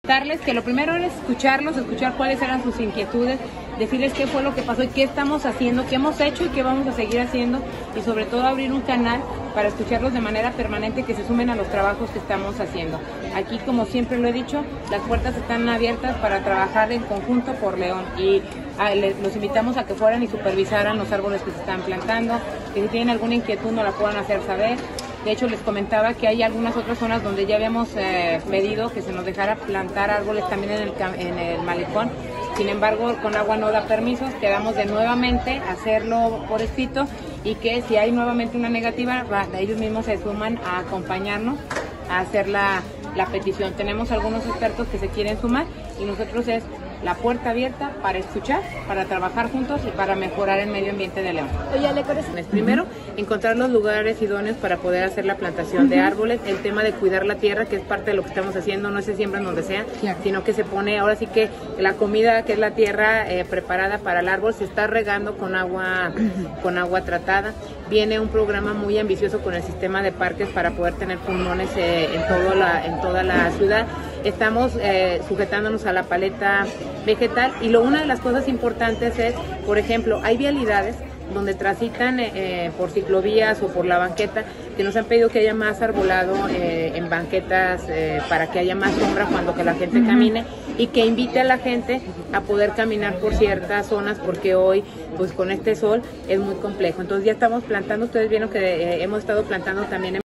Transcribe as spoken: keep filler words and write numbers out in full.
Darles que lo primero era escucharlos, escuchar cuáles eran sus inquietudes, decirles qué fue lo que pasó y qué estamos haciendo, qué hemos hecho y qué vamos a seguir haciendo, y sobre todo abrir un canal para escucharlos de manera permanente, que se sumen a los trabajos que estamos haciendo. Aquí, como siempre lo he dicho, las puertas están abiertas para trabajar en conjunto por León, y a, les, los invitamos a que fueran y supervisaran los árboles que se están plantando, que si tienen alguna inquietud nos la puedan hacer saber. De hecho, les comentaba que hay algunas otras zonas donde ya habíamos eh, pedido que se nos dejara plantar árboles también en el, en el malecón. Sin embargo, con agua no da permisos, quedamos de nuevamente hacerlo por escrito, y que si hay nuevamente una negativa, va, ellos mismos se suman a acompañarnos a hacer la, la petición. Tenemos algunos expertos que se quieren sumar, y nosotros es la puerta abierta para escuchar, para trabajar juntos y para mejorar el medio ambiente de León. Oye, Ale, ¿cuál es? Primero, encontrar los lugares idóneos para poder hacer la plantación uh-huh. de árboles, el tema de cuidar la tierra, que es parte de lo que estamos haciendo, no se siembra en donde sea, claro. sino que se pone, ahora sí que la comida, que es la tierra eh, preparada para el árbol, se está regando con agua, uh-huh. con agua tratada. Viene un programa muy ambicioso con el sistema de parques para poder tener pulmones eh, en, todo la, en toda la ciudad. Estamos eh, sujetándonos a la paleta vegetal, y lo, una de las cosas importantes es, por ejemplo, hay vialidades donde transitan eh, por ciclovías o por la banqueta, que nos han pedido que haya más arbolado eh, en banquetas eh, para que haya más sombra cuando que la gente camine, y que invite a la gente a poder caminar por ciertas zonas, porque hoy pues con este sol es muy complejo. Entonces ya estamos plantando, ustedes vieron que eh, hemos estado plantando también en